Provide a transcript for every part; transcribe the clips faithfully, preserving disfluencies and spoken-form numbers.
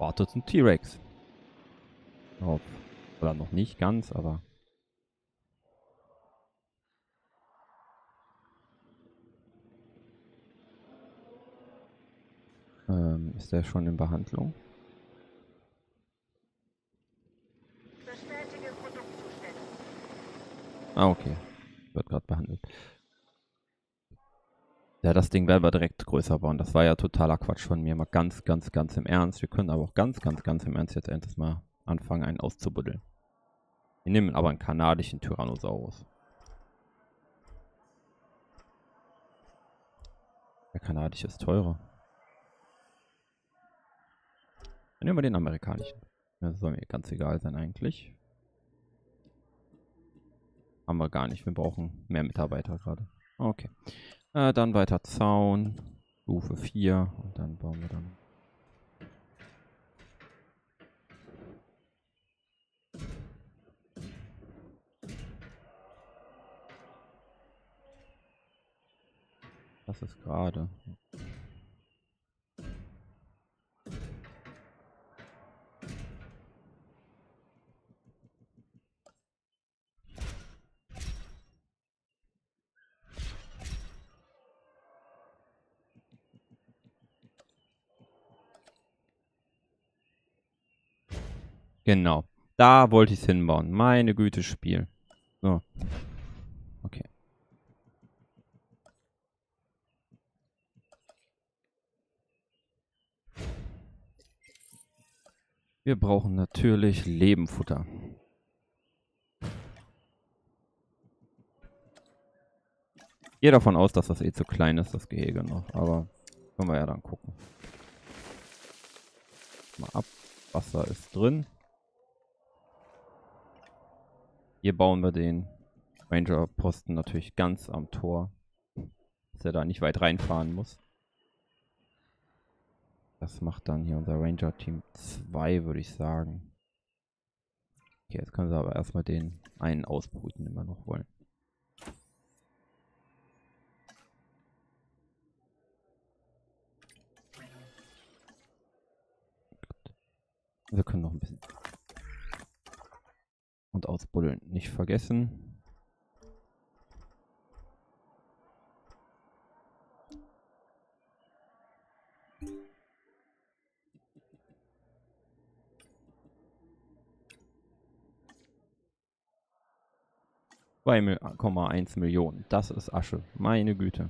Wartet ein T-Rex. Drauf. Oder noch nicht ganz, aber... Ähm, ist der schon in Behandlung? Bestätige Produktzustände. Ah, okay. Wird gerade behandelt. Ja, das Ding werden wir direkt größer bauen. Das war ja totaler Quatsch von mir. Mal ganz, ganz, ganz im Ernst. Wir können aber auch ganz, ganz, ganz im Ernst jetzt endlich mal anfangen, einen auszubuddeln. Wir nehmen aber einen kanadischen Tyrannosaurus. Der kanadische ist teurer. Dann nehmen wir den amerikanischen. Das soll mir ganz egal sein eigentlich. Haben wir gar nicht. Wir brauchen mehr Mitarbeiter gerade. Okay. Äh, dann weiter Zaun. Stufe vier. Und dann bauen wir dann... Das ist gerade. Genau. Da wollte ich es hinbauen. Meine Güte, Spiel. So. Okay. Wir brauchen natürlich Lebenfutter. Ich gehe davon aus, dass das eh zu klein ist, das Gehege noch. Aber können wir ja dann gucken. Mal ab. Wasser ist drin. Hier bauen wir den Ranger-Posten natürlich ganz am Tor. Dass er da nicht weit reinfahren muss. Das macht dann hier unser Ranger-Team zwei, würde ich sagen. Okay, jetzt können sie aber erstmal den einen ausbrüten, den wir noch wollen. Wir können noch ein bisschen und ausbuddeln nicht vergessen. zwei Komma eins Millionen. Das ist Asche. Meine Güte.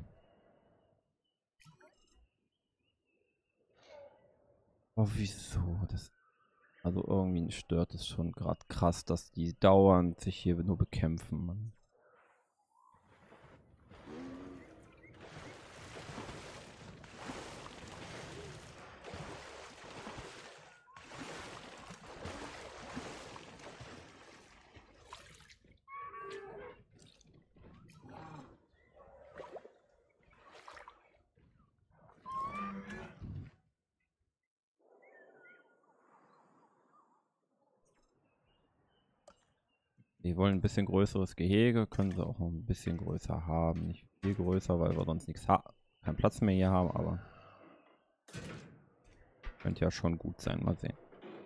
Oh, wieso? Das, also irgendwie stört es schon gerade krass, dass die dauernd sich hier nur bekämpfen, Mann. Die wollen ein bisschen größeres Gehege, können sie auch noch ein bisschen größer haben. Nicht viel größer, weil wir sonst nichts haben. Keinen Platz mehr hier haben, aber könnte ja schon gut sein. Mal sehen.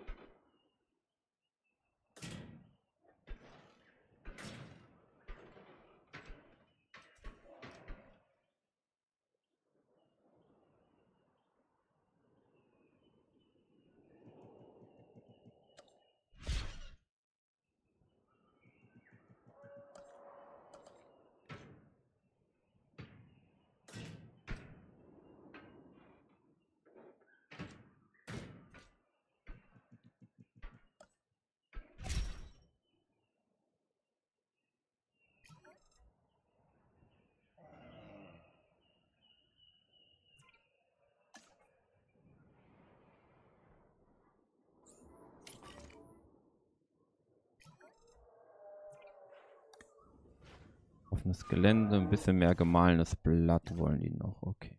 Offenes Gelände, ein bisschen mehr gemahlenes Blatt wollen die noch. Okay.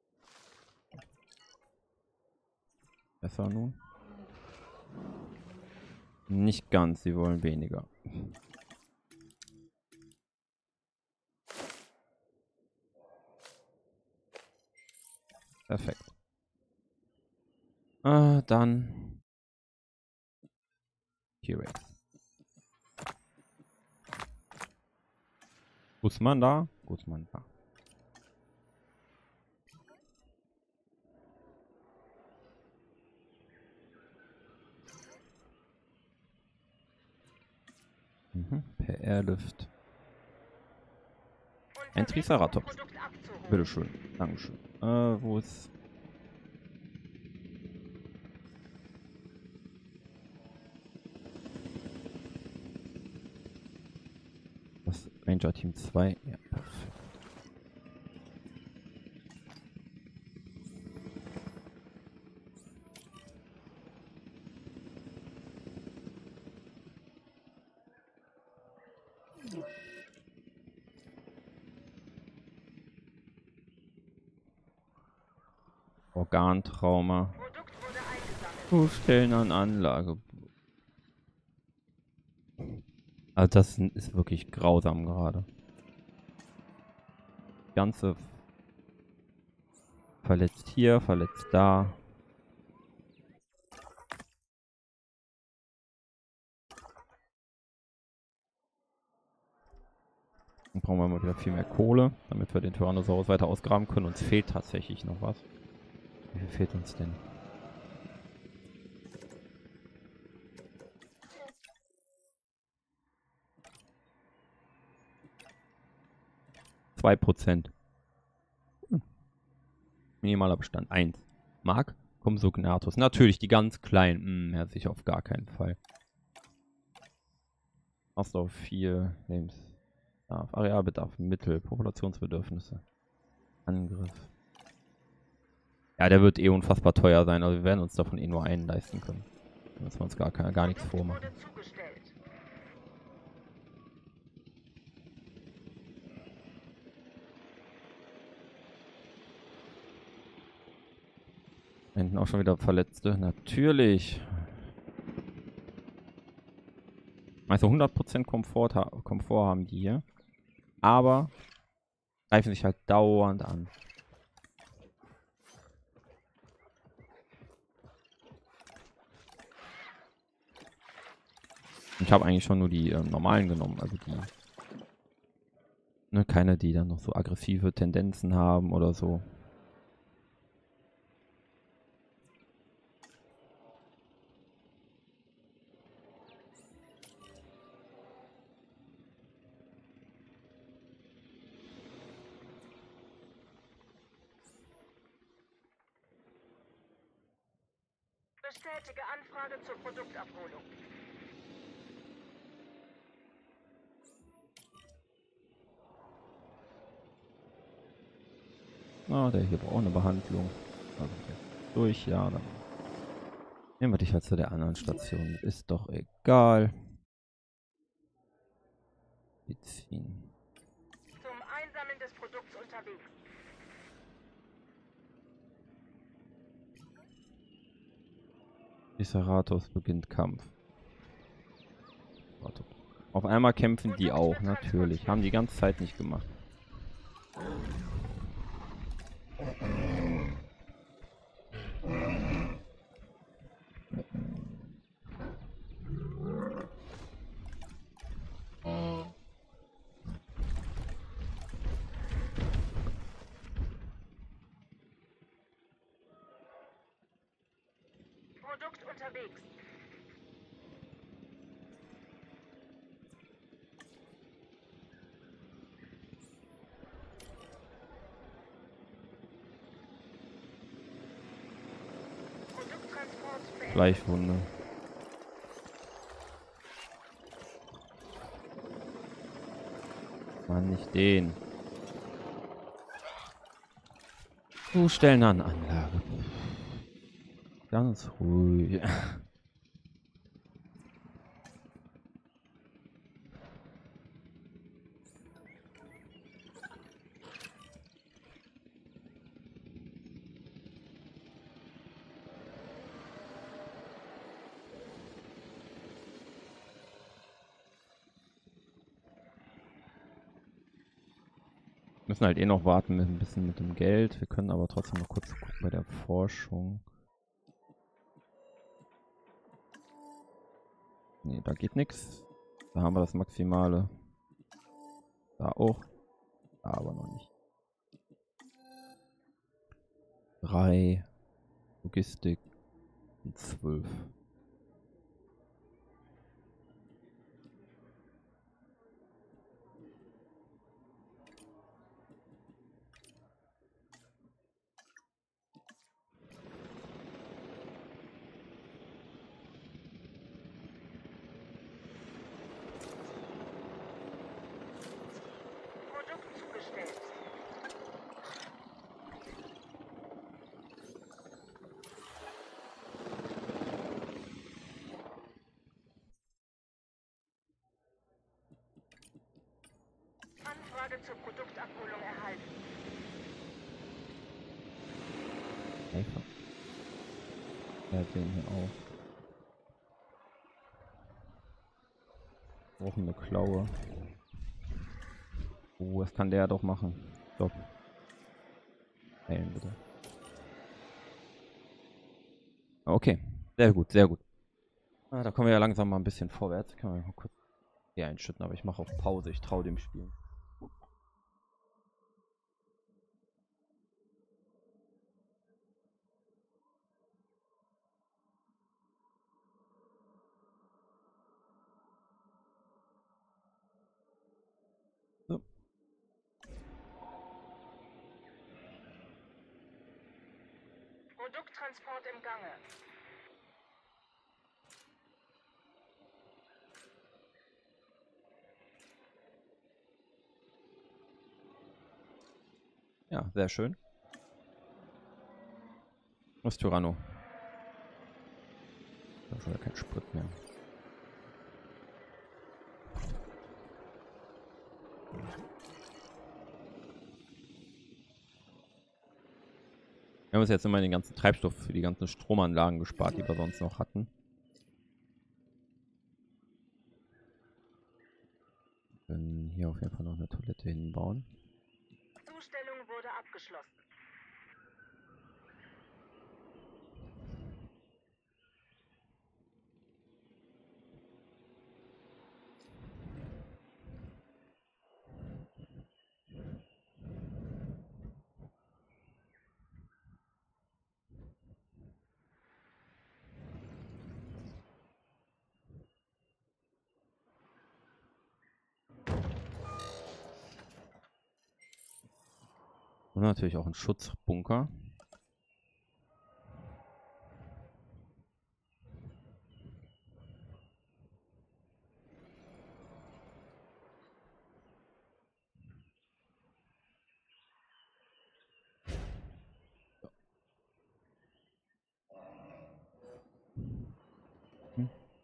Besser nun? Nicht ganz, sie wollen weniger. Perfekt. Äh, dann T-Rex. Guzman da? Guzman da. Mhm. Per Airlift. Ein Triceratops. Bitteschön. Dankeschön. Äh, wo ist... Das Ranger Team zwei? Ja, perfekt. Organtrauma. Stellen an Anlage. Also das ist wirklich grausam gerade. Ganze verletzt hier, verletzt da. Dann brauchen wir mal wieder viel mehr Kohle, damit wir den Tyrannosaurus weiter ausgraben können. Uns fehlt tatsächlich noch was. Wie viel fehlt uns denn? zwei Prozent. Hm. Minimaler Bestand. eins. Mark? Compsognathus. Natürlich, die ganz kleinen. Hm, ja, sicher auf gar keinen Fall. Ausdauer vier. Lebensbedarf. Arealbedarf. Mittel. Populationsbedürfnisse. Angriff. Ja, der wird eh unfassbar teuer sein. Also wir werden uns davon eh nur einen leisten können. Da müssen wir uns gar, gar nichts vormachen. Da hinten auch schon wieder Verletzte. Natürlich. Also hundert Prozent Komfort, ha Komfort haben die hier. Aber greifen sich halt dauernd an. Ich habe eigentlich schon nur die ähm, normalen genommen. Also die. Ne, keine, die dann noch so aggressive Tendenzen haben oder so. Bestätige Anfrage zur Produktabholung. Ah, der hier braucht eine Behandlung. Also durch, ja, dann nehmen wir dich halt zu der anderen Station. Ist doch egal. Medizin. Zum Einsammeln des Produkts unterwegs. Triceratops beginnt Kampf. Warte. Auf einmal kämpfen die auch, natürlich. Haben die ganze Zeit nicht gemacht. Produkt unterwegs. Produkttransport beendet. Fleischwunde. Mann, nicht den. Zustellen an Anlage. Ganz ruhig. Müssen halt eh noch warten mit ein bisschen mit dem Geld. Wir können aber trotzdem noch kurz gucken bei der Forschung. Ne, da geht nichts. Da haben wir das Maximale. Da auch. Da aber noch nicht. Drei. Logistik. Und zwölf. Produkt zugestellt. Anfrage zur Produktabholung erhalten. Einfach. Ja, den hier auch. Brauchen eine Klaue. Oh, das kann der doch machen. Stopp. Heilen bitte. Okay. Sehr gut, sehr gut. Ah, da kommen wir ja langsam mal ein bisschen vorwärts. Können wir mal kurz hier einschütten, aber ich mache auf Pause. Ich traue dem Spiel. So. Produkttransport im Gange. Ja, sehr schön. Was ist Tyranno? Da ist schon kein Sprit mehr. Wir haben uns jetzt immer den ganzen Treibstoff für die ganzen Stromanlagen gespart, die wir sonst noch hatten. Wir können hier auf jeden Fall noch eine Toilette hinbauen. Zustellung wurde abgeschlossen. Und natürlich auch ein Schutzbunker. Hm.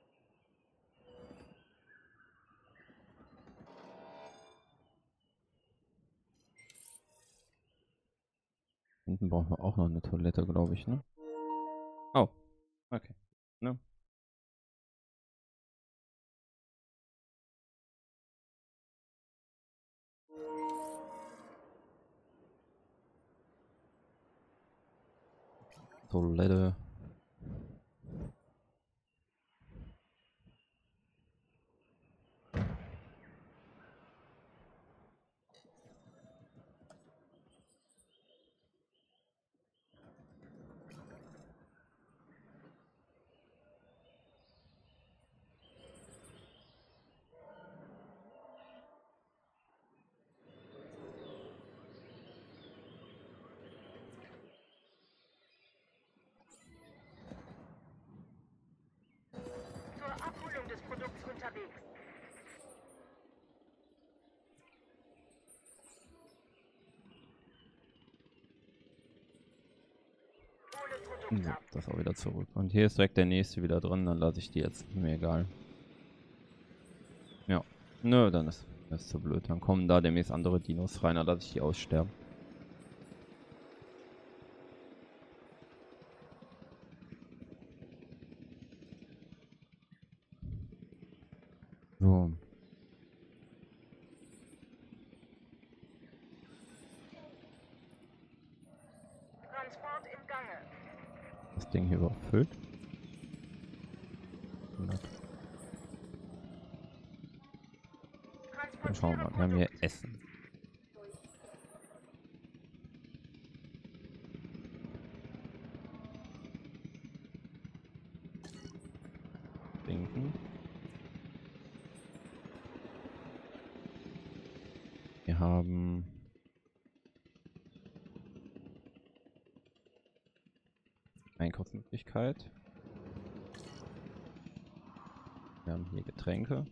Hinten brauchen wir auch noch eine Toilette, glaube ich, ne? Oh, okay. Ne? Toilette. Zur Abholung des Produkts unterwegs. Hole Produkt So, ab. das auch wieder zurück. Und hier ist direkt der nächste wieder drin, dann lasse ich die jetzt. Mir egal. Ja. Nö, dann ist das zu blöd. Dann kommen da demnächst andere Dinos rein, dann lasse ich die aussterben. So. Transport im Gange. Das Ding hier überfüllt. hundert. schauen wir mal. Wir haben hier Essen. Trinken. Wir haben Einkaufsmöglichkeit. Wir haben hier Getränke.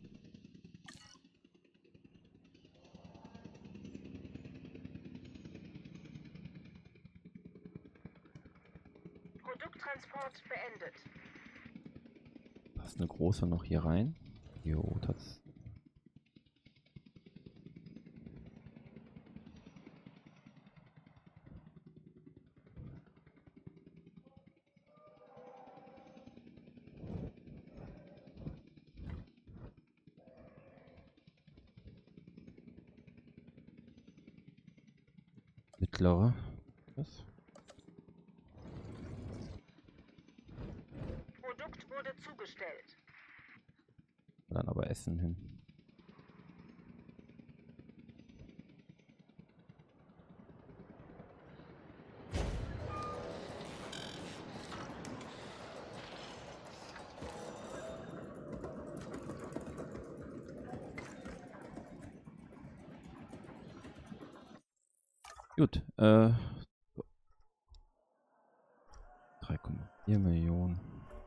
Produkttransport beendet. Passt eine große noch hier rein. Jo, das. Mittlere. Was? Produkt wurde zugestellt. Dann aber Essen hin. Gut, äh, drei Komma vier Millionen.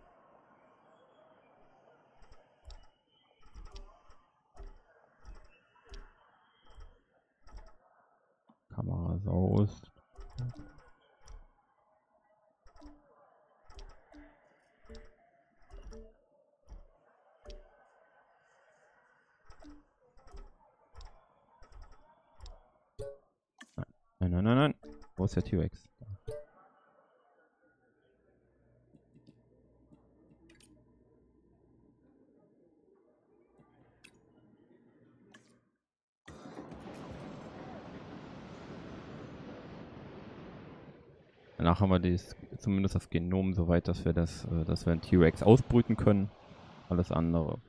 Kamera ist aus. Nein, nein, nein, nein. Wo ist der T-Rex? Danach haben wir dies, zumindest das Genom so weit, dass wir das, äh, dass wir einen T-Rex ausbrüten können. Alles andere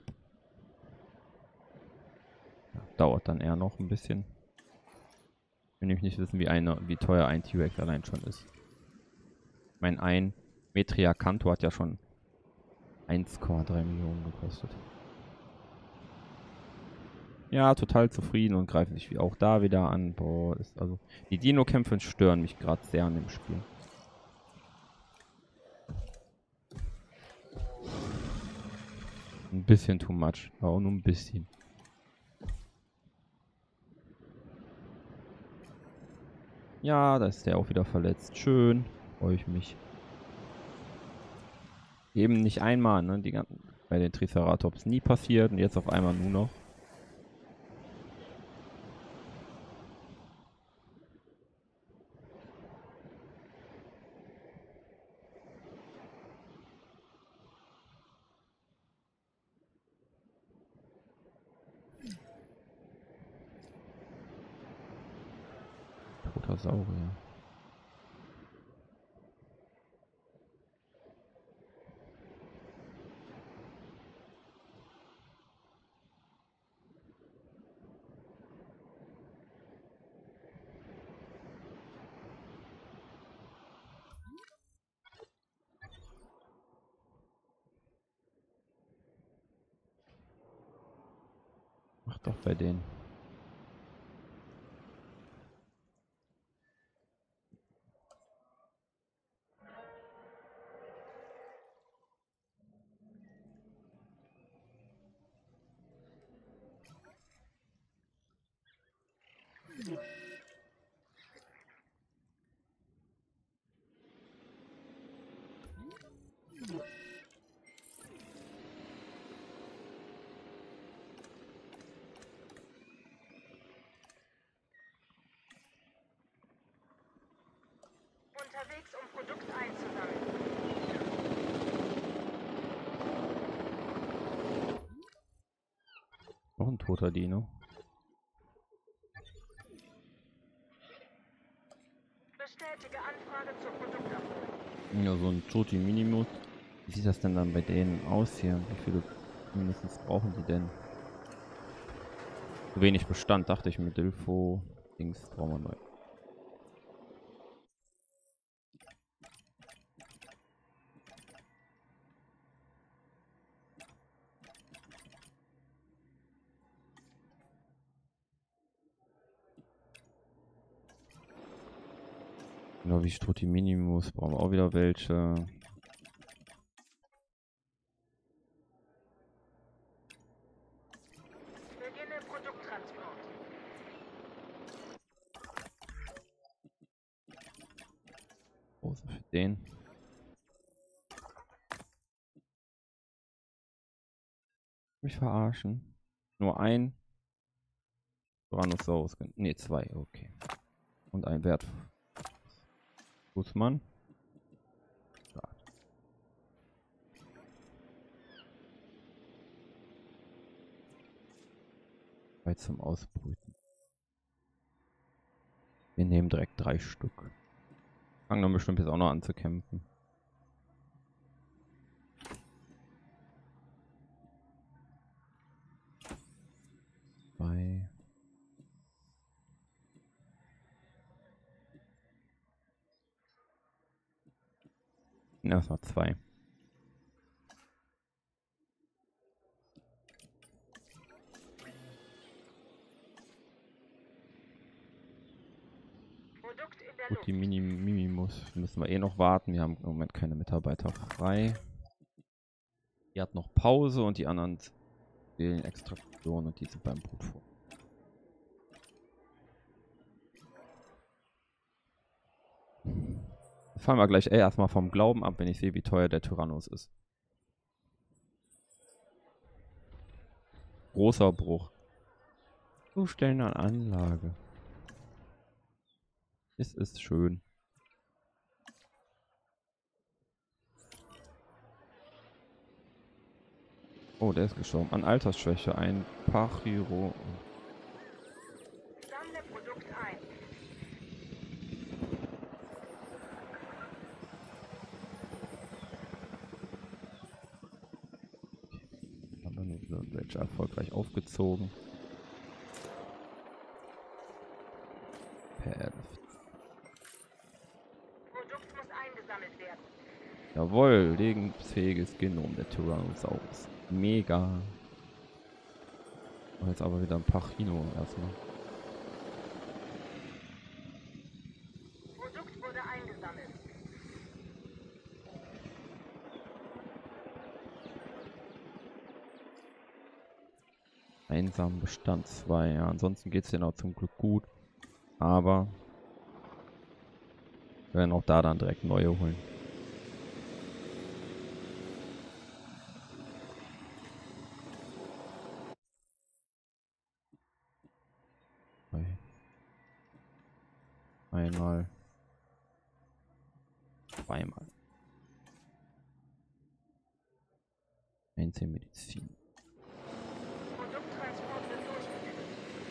ja, dauert dann eher noch ein bisschen. Ich will nämlich nicht wissen, wie, eine, wie teuer ein T-Rex allein schon ist. Ich meine, ein Metriacanto hat ja schon eins Komma drei Millionen gekostet. Ja, total zufrieden und greifen sich wie auch da wieder an. Boah, ist also die Dino-Kämpfe stören mich gerade sehr an dem Spiel. Ein bisschen too much, aber auch nur ein bisschen. Ja, da ist der auch wieder verletzt. Schön, freue ich mich. Eben nicht einmal, ne? Die ganzen, bei den Triceratops nie passiert und jetzt auf einmal nur noch. Toter Saurier. Mach doch bei denen. Unterwegs, um Produkt einzusammeln. Noch ein toter Dino. Bestätige Anfrage zur Produktabholung. Ja, so ein Toti Minimus. Wie sieht das denn dann bei denen aus hier? Wie viele mindestens brauchen die denn? Zu wenig Bestand, dachte ich mit Dilfo. Dings brauchen wir neu. Genau wie Strutti Minimus brauchen wir auch wieder welche. Beginne Produkttransport. Große für den. Mich verarschen. Nur ein Tyrannosaurus. Ne, zwei, okay. Und ein Wert. Guzman. Bei zum Ausbrüten. Wir nehmen direkt drei Stück. Fangen dann bestimmt jetzt auch noch an zu kämpfen. Zwei. Erstmal zwei. Produkt in der Gut, Luft. die Mini Mimimus müssen wir eh noch warten. Wir haben im Moment keine Mitarbeiter frei. Die hat noch Pause und die anderen wählen Extraktion und die sind beim Brut vor. Fangen wir gleich eh erstmal vom Glauben ab, wenn ich sehe, wie teuer der Tyrannus ist. Großer Bruch. Zustellen an Anlage. Es ist schön. Oh, der ist gestorben. An Altersschwäche. Ein Pachiro. Sammle Produkt ein. Haben wir nur welche erfolgreich aufgezogen. Perfekt. Produkt muss eingesammelt werden. Jawohl, lebensfähiges Genom der Tyrannosaurus. Mega. Und jetzt aber wieder ein Pachino erstmal. Produkt wurde eingesammelt. Einsam Bestand zwei. Ja, ansonsten geht es denen auch zum Glück gut. Aber wir werden auch da dann direkt neue holen. Einmal. Zweimal. Einzelne Medizin. Produkttransport wird durchgeführt.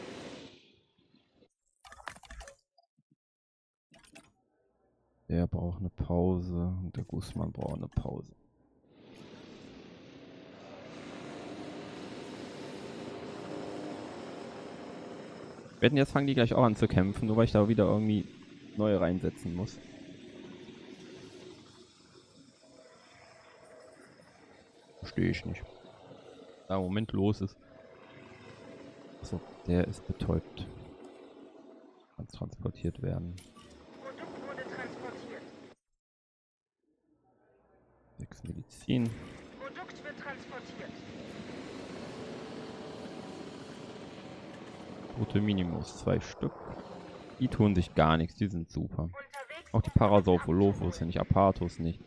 Der braucht eine Pause und der Guzman braucht eine Pause. Wetten, jetzt fangen die gleich auch an zu kämpfen, nur weil ich da wieder irgendwie neue reinsetzen muss. Verstehe ich nicht. Da im Moment los ist. Achso, der ist betäubt. Kann transportiert werden. Produkt wurde transportiert. Sechs Medizin. Produkt wird transportiert. Rote Minimus, zwei Stück. Die tun sich gar nichts, die sind super. Unterwegs. Auch die Parasaurolophus, nicht Apathos nicht.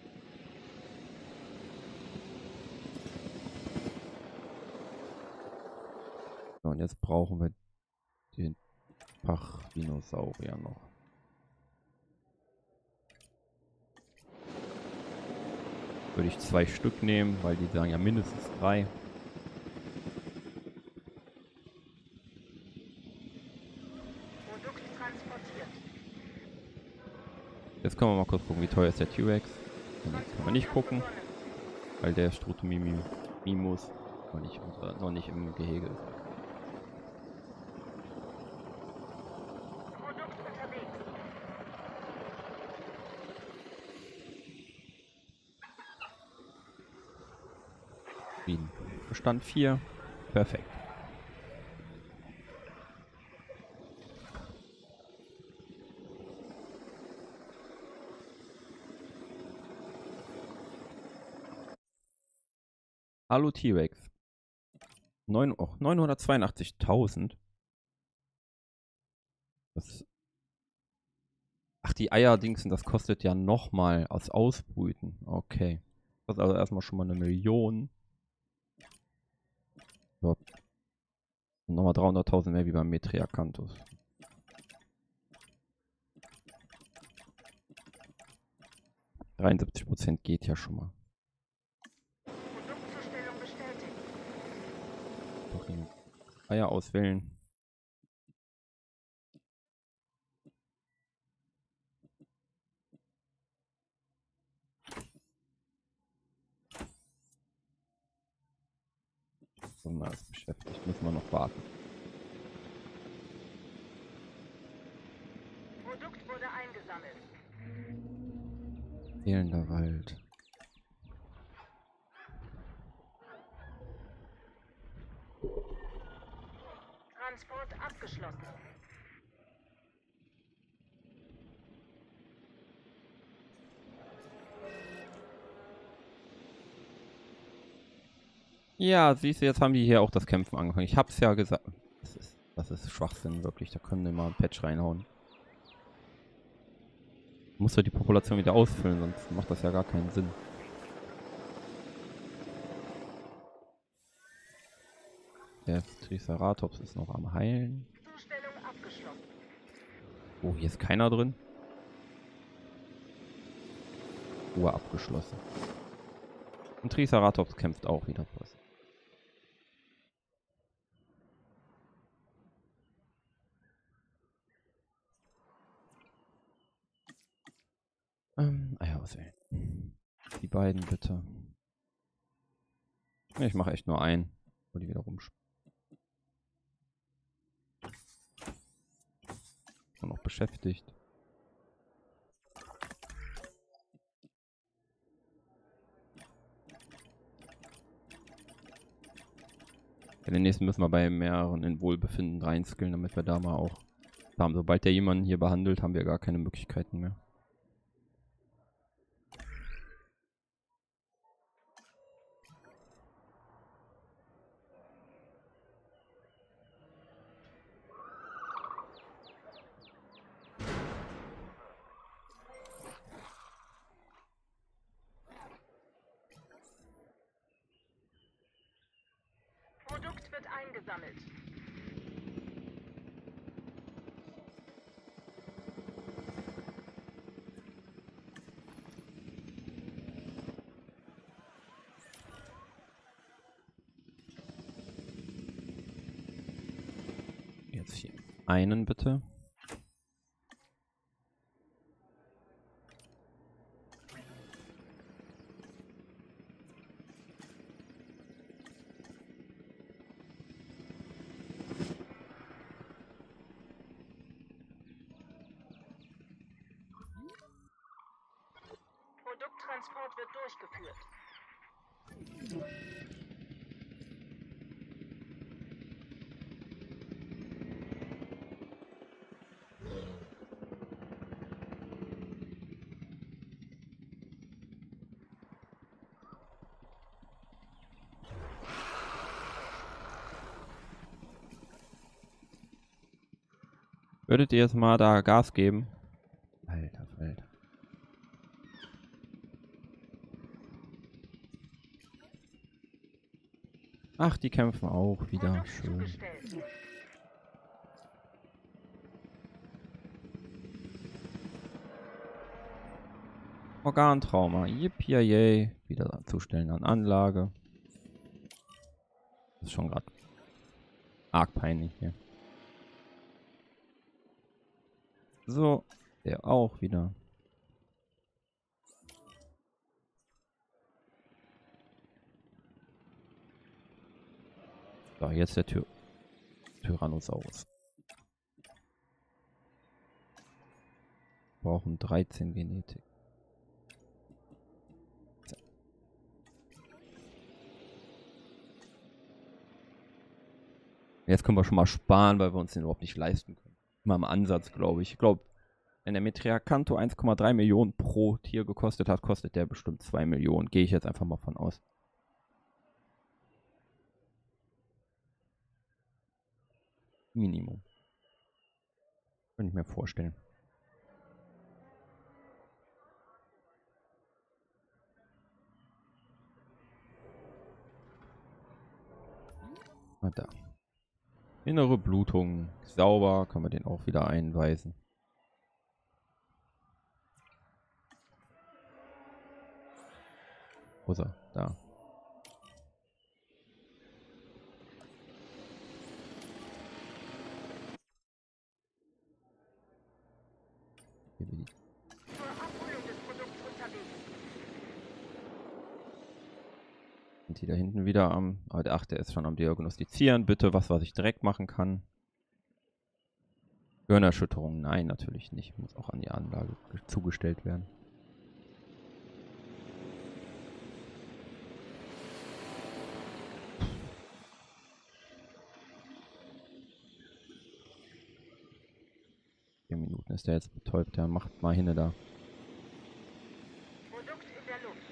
So, und jetzt brauchen wir den Pachdinosaurier noch. Würde ich zwei Stück nehmen, weil die sagen ja mindestens drei. Produkt transportiert. Jetzt können wir mal kurz gucken, wie teuer ist der T-Rex. Kann man nicht gucken, weil der Strutomimimus noch nicht, noch nicht im Gehege ist. zufrieden. Bestand vier. Perfekt. Hallo T-Rex. neun, oh, neunhundertzweiundachtzigtausend. Das. Ach, die Eierdingsen, das kostet ja nochmal aus Ausbrüten. Okay. Das ist also erstmal schon mal eine Million. So. Nochmal dreihunderttausend mehr wie beim Metriacanthus. dreiundsiebzig Prozent geht ja schon mal. Produktzustellung bestätigt. Doch die Eier auswählen. Sonne ist beschäftigt. Müssen wir noch warten. Produkt wurde eingesammelt. Fehlender Wald. Transport abgeschlossen. Ja, siehst du, jetzt haben die hier auch das Kämpfen angefangen. Ich hab's ja gesagt. Das ist, das ist Schwachsinn, wirklich. Da können wir mal ein Patch reinhauen. Muss ja die Population wieder ausfüllen, sonst macht das ja gar keinen Sinn. Der Triceratops ist noch am Heilen. Zustellung abgeschlossen. Oh, hier ist keiner drin. Ruhe abgeschlossen. Und Triceratops kämpft auch wieder was. Ähm, Eier auswählen. Die beiden bitte. Ich mache echt nur einen, wo die wieder rumspielen. Und noch beschäftigt. In den nächsten müssen wir bei mehreren in Wohlbefinden reinskillen, damit wir da mal auch haben. Sobald der jemanden hier behandelt, haben wir gar keine Möglichkeiten mehr. Produkt wird eingesammelt. Jetzt hier einen bitte. Produkttransport wird durchgeführt. Würdet ihr jetzt mal da Gas geben? Alter Falter. Ach, die kämpfen auch wieder. Produkt Schön. zugestellt. Organtrauma. Yippie, wieder zustellen an Anlage. Das ist schon gerade arg peinlich hier. So, der auch wieder. So, jetzt der Ty Tyrannosaurus. Brauchen dreizehn Genetik. Jetzt können wir schon mal sparen, weil wir uns den überhaupt nicht leisten können. Mal im Ansatz, glaube ich. Ich glaube, wenn der Metriacanto eins Komma drei Millionen pro Tier gekostet hat, kostet der bestimmt zwei Millionen. Gehe ich jetzt einfach mal von aus. Minimum. Könnte ich mir vorstellen. Na da. Innere Blutung. Sauber. Können wir den auch wieder einweisen. Wo ist er? Da. Hier bin ich. Zur Abholung des Produkts unterwegs. Sind die da hinten wieder am... Ach, der ist schon am Diagnostizieren. Bitte was, was ich direkt machen kann. Gehirnerschütterung. Nein, natürlich nicht. Muss auch an die Anlage zugestellt werden. Vier Minuten ist der jetzt betäubt. Der macht mal hinne da. Produkt in der Luft.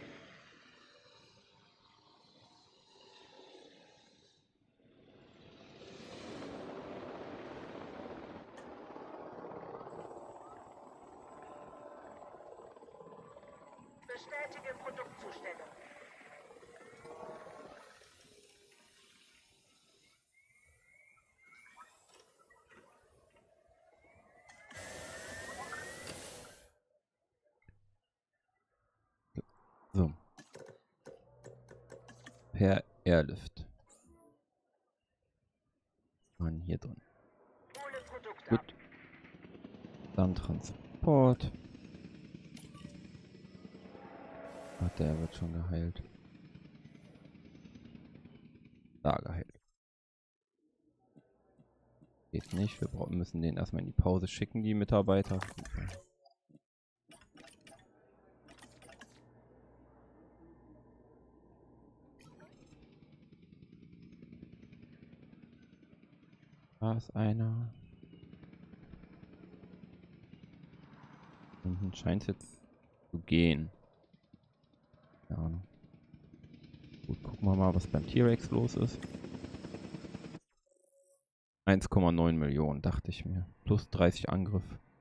Bestätige Produktzustellung. So. Per Airlift. Mann, hier drin. Hole Produkt Gut. ab. Dann Transport. Ach, der wird schon geheilt. Da geheilt. Geht nicht. Wir brauchen, müssen den erstmal in die Pause schicken, die Mitarbeiter. Da ist einer. Unten scheint es jetzt zu gehen. Ja. Gut, gucken wir mal, was beim T-Rex los ist. eins Komma neun Millionen, dachte ich mir. Plus dreißig Angriff.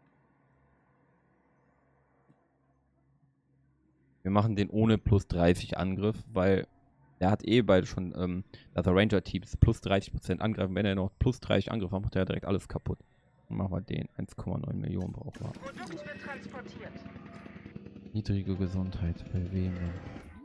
Wir machen den ohne plus dreißig Angriff, weil er hat eh beide schon, ähm, also Ranger-Teams plus dreißig Prozent angreifen. Wenn er noch plus dreißig Angriff macht, macht er direkt alles kaputt. Dann machen wir den. eins Komma neun Millionen brauchen wir. Produkt wird transportiert. Niedrige Gesundheit. Bei wem denn?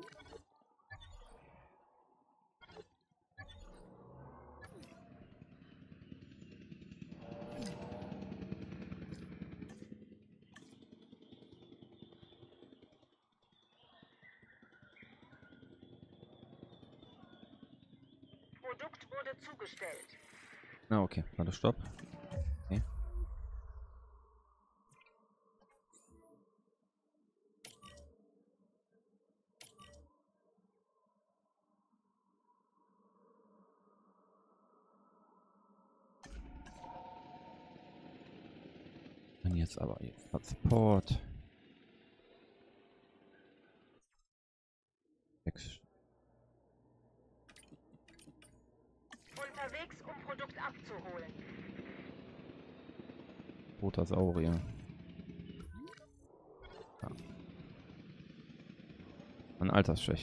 Produkt wurde zugestellt. Na, okay. Warte, stopp. Okay. Und jetzt aber hier Transport. Ex Unterwegs, um Produkt abzuholen. Roter Saurier. Ja. An Altersschwäche.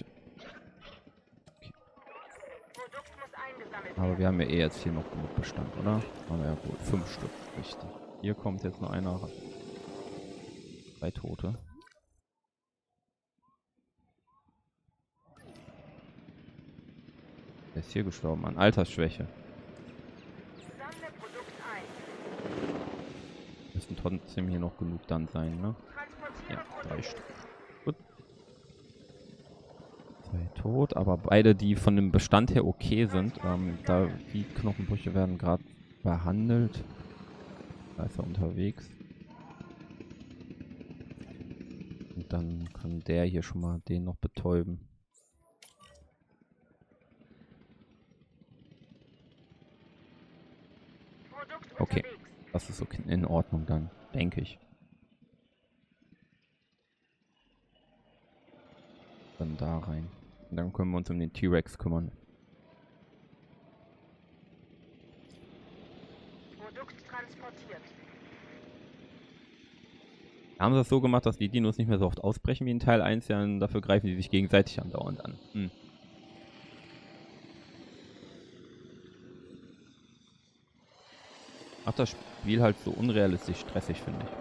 Produkt muss eingesammelt Aber werden. wir haben ja eh jetzt hier noch genug Bestand, oder? Haben wir ja wohl. Fünf Stück. Richtig. Hier kommt jetzt noch einer. Drei Tote. Der ist hier gestorben. An Altersschwäche. Sammle Produkt ein. Müssen trotzdem hier noch genug dann sein, ne? Transportiere Ja, drei Produkt. Stück. Gut. Zwei tot, aber beide, die von dem Bestand her okay sind. Ähm, da die Knochenbrüche werden gerade behandelt. Da ist er unterwegs. Und dann kann der hier schon mal den noch betäuben. Okay, unterwegs. das ist okay, in Ordnung dann, denke ich. Dann da rein. Und dann können wir uns um den T-Rex kümmern. Produkt transportiert. Haben sie das so gemacht, dass die Dinos nicht mehr so oft ausbrechen wie in Teil eins, ja, und dafür greifen die sich gegenseitig andauernd an. Hm. Macht das Spiel halt so unrealistisch stressig, finde ich.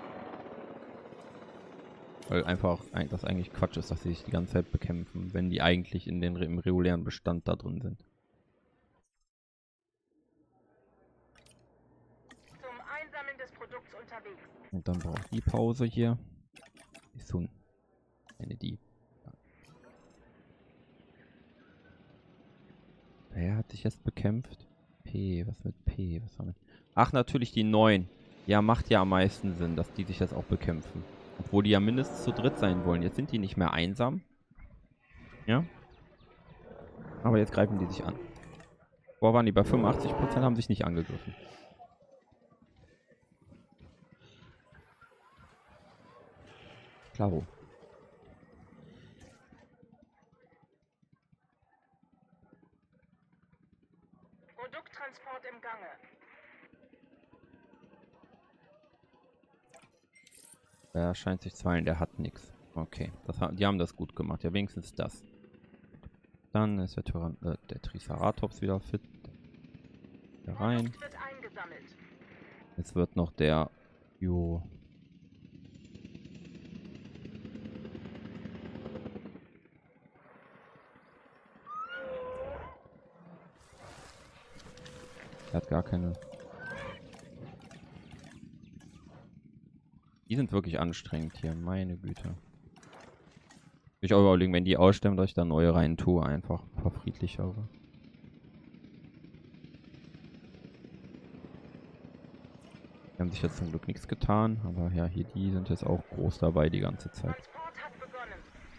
Weil einfach das eigentlich Quatsch ist, dass sie sich die ganze Zeit bekämpfen, wenn die eigentlich in den, im regulären Bestand da drin sind. Zum Einsammeln des Produkts unterwegs. Und dann braucht die Pause hier. Ist so eine die. Ja. Wer hat sich jetzt bekämpft? P, was mit P? Was haben wir? Ach, natürlich die neun. Ja, macht ja am meisten Sinn, dass die sich jetzt auch bekämpfen. Obwohl die ja mindestens zu dritt sein wollen. Jetzt sind die nicht mehr einsam. Ja. Aber jetzt greifen die sich an. Vorher waren die bei fünfundachtzig Prozent, haben sich nicht angegriffen. Klaro. Produkttransport im Gange. Er scheint sich zu heilen, der hat nichts. Okay, das, die haben das gut gemacht. Ja, wenigstens das. Dann ist der, Tyrann, äh, der Triceratops wieder fit. Hier rein. Produkt wird eingesammelt. Jetzt wird noch der... Jo. Er hat gar keine... Die sind wirklich anstrengend hier, meine Güte. Ich auch überlegen, wenn die aussterben, dass ich da neue rein tue, einfach ein paar friedlichere. Die haben sich jetzt zum Glück nichts getan, aber ja, hier die sind jetzt auch groß dabei die ganze Zeit. Transport hat begonnen.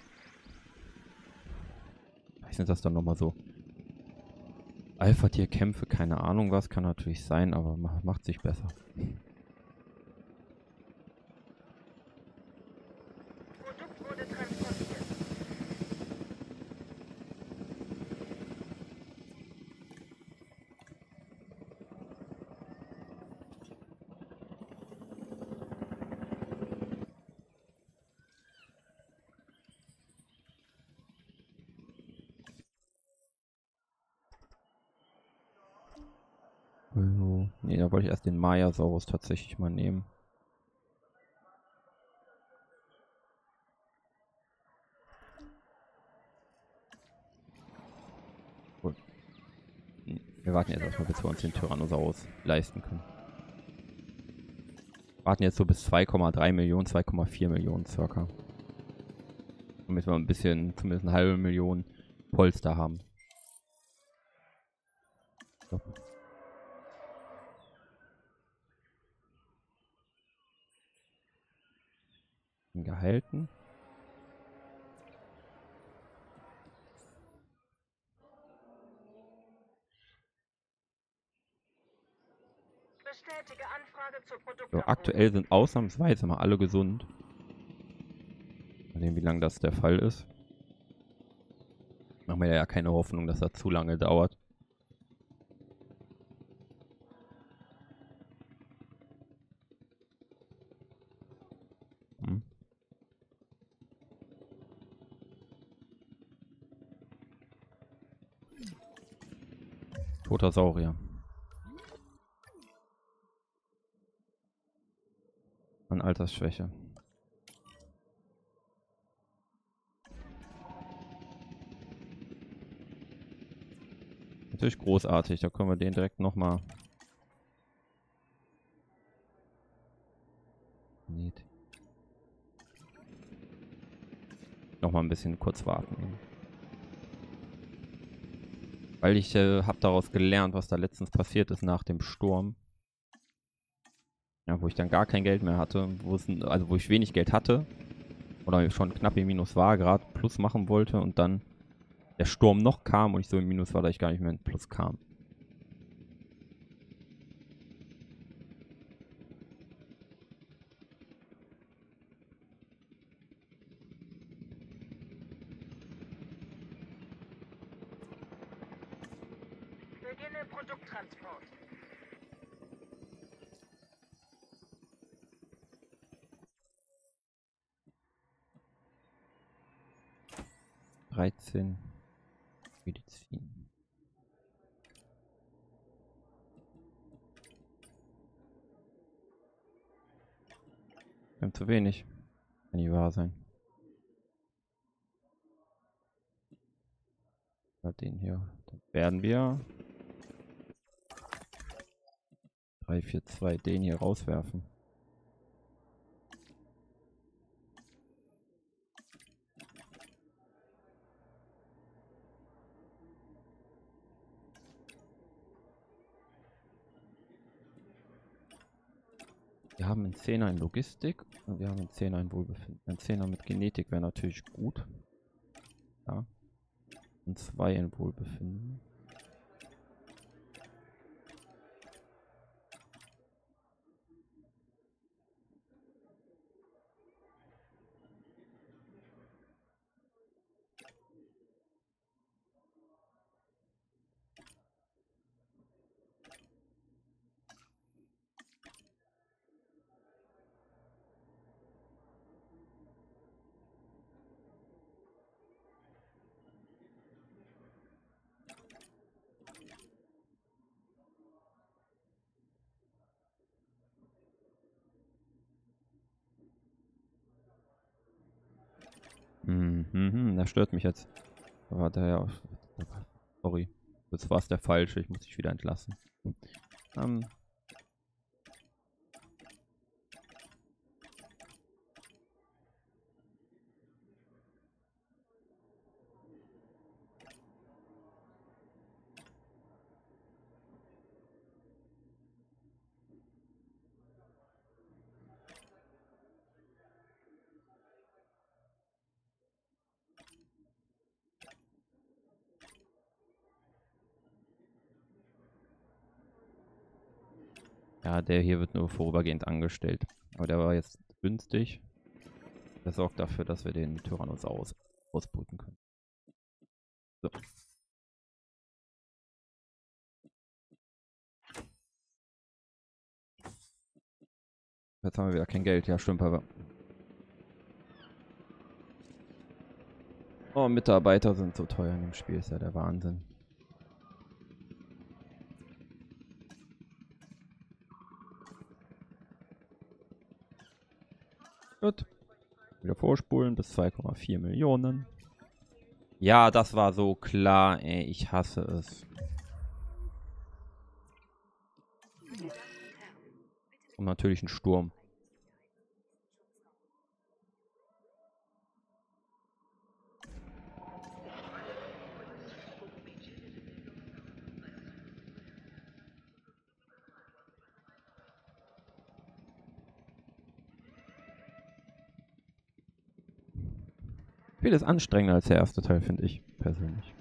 Vielleicht sind das dann nochmal so Alpha-Tier-Kämpfe, keine Ahnung was, kann natürlich sein, aber macht sich besser. Produkt wurde transportiert. Also, nee, da wollte ich erst den Mayasaurus tatsächlich mal nehmen. Gut. Wir warten jetzt erstmal, bis wir uns den Tyrannosaurus leisten können. Warten jetzt so bis zwei Komma drei Millionen, zwei Komma vier Millionen circa. Damit wir ein bisschen, zumindest eine halbe Million Polster haben. So. Gehalten. Bestätige Anfrage zur So, Produktabholung. aktuell sind ausnahmsweise mal alle gesund. Mal sehen, wie lange das der Fall ist. Machen wir ja keine Hoffnung, dass das zu lange dauert. Hm. Toter Saurier. An Altersschwäche. Natürlich großartig, da können wir den direkt nochmal... Nochmal ein bisschen kurz warten. Weil ich äh, habe daraus gelernt, was da letztens passiert ist nach dem Sturm. Ja, wo ich dann gar kein Geld mehr hatte, wo es, also wo ich wenig Geld hatte oder schon knapp im Minus war, gerade Plus machen wollte und dann der Sturm noch kam und ich so im Minus war, dass ich gar nicht mehr in Plus kam. Beginne Produkttransport. dreizehn Medizin. Wir haben zu wenig. Kann nicht wahr sein. Den hier. Dann werden wir drei, vier, zwei den hier rauswerfen. Wir haben einen Zehner in Logistik und wir haben einen Zehner in Wohlbefinden. Ein Zehner mit Genetik wäre natürlich gut. Ja. Und zwei in Wohlbefinden. Mhm, das stört mich jetzt. Aber daher, sorry, das war es der falsche. Ich muss dich wieder entlassen. Ähm. Ja, der hier wird nur vorübergehend angestellt. Aber der war jetzt günstig. Der sorgt dafür, dass wir den Tyrannus aus ausbrüten können. So. Jetzt haben wir wieder kein Geld. Ja, stimmt aber. Oh, Mitarbeiter sind so teuer in dem Spiel. Ist ja der Wahnsinn. Gut. Wieder vorspulen bis zwei Komma vier Millionen. Ja, das war so klar, ey. Ich hasse es. Und natürlich ein Sturm. Viel ist anstrengender als der erste Teil, finde ich persönlich.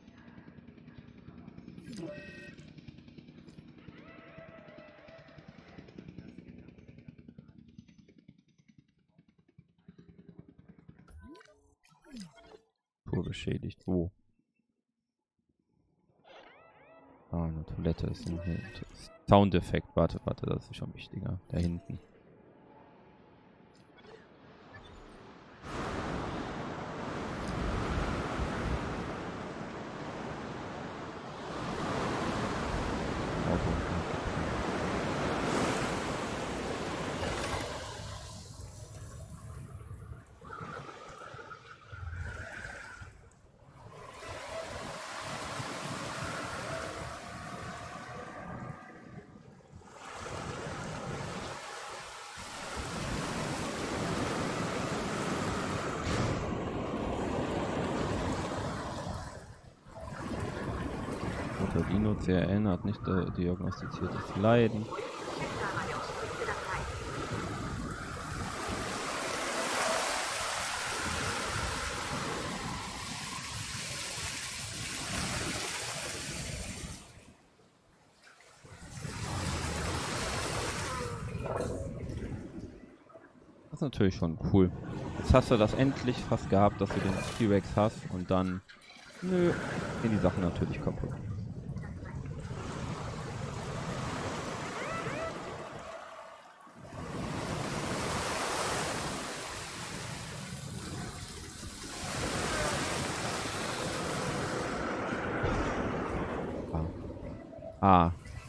Pur beschädigt. Wo? Ah, eine Toilette ist ein Soundeffekt. Warte, warte, das ist schon wichtiger. Da hinten. Dino C R N hat nicht äh, diagnostiziertes Leiden. Das ist natürlich schon cool. Jetzt hast du das endlich fast gehabt, dass du den T-Rex hast und dann, nö, gehen die Sachen natürlich kaputt. Ah.